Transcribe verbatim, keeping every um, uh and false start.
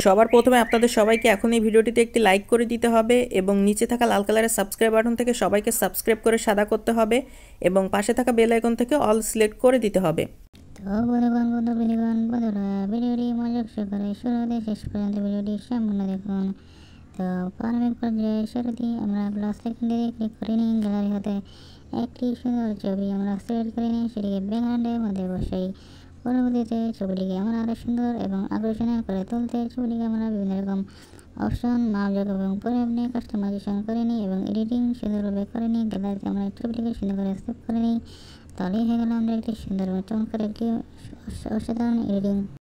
সবার প্রথমে আপনাদের সবাইকে এখন এই ভিডিওটিতে একটি লাইক করে দিতে হবে এবং নিচে থাকা লাল কালারের সাবস্ক্রাইব বাটন থেকে সবাইকে সাবস্ক্রাইব করে সাদা করতে হবে এবং পাশে থাকা বেল আইকন থেকে অল সিলেক্ট করে দিতে হবে। তো বন্ধুগণ বন্ধু বিনিগণ বন্ধুরা ভিডিওটি মনোযোগ সহকারে শুরু হতে শেষ পর্যন্ত ভিডিওটি সম্পূর্ণ দেখুন। তো প্রাথমিক পর্যায়ে শুরুতেই আমরা প্লাস আইকন দিয়ে ক্লিক করে নিই। গ্যালারি হতে একটি সুন্দর ছবি আমরা সিলেক্ট করে নিই, সেটিকে ব্যাকগ্রাউন্ডের মধ্যে বসাই। পরবর্তীতে ছবিটিকে আমরা আরও সুন্দর এবং আকর্ষণীয় করে তুলতে ছবিটিকে আমরা বিভিন্ন রকম অপশন মাপযোগ এবং পরে আপনি কাস্টমাইজেশন করে নিই এবং এডিটিং সুন্দরভাবে করে নিই। গ্যালারিতে আমরা ছবিটিকে সুন্দর করে সেভ করে নিই। তাহলেই হয়ে গেল আমরা একটি সুন্দর চমৎকার একটি অসাধারণ এডিটিং।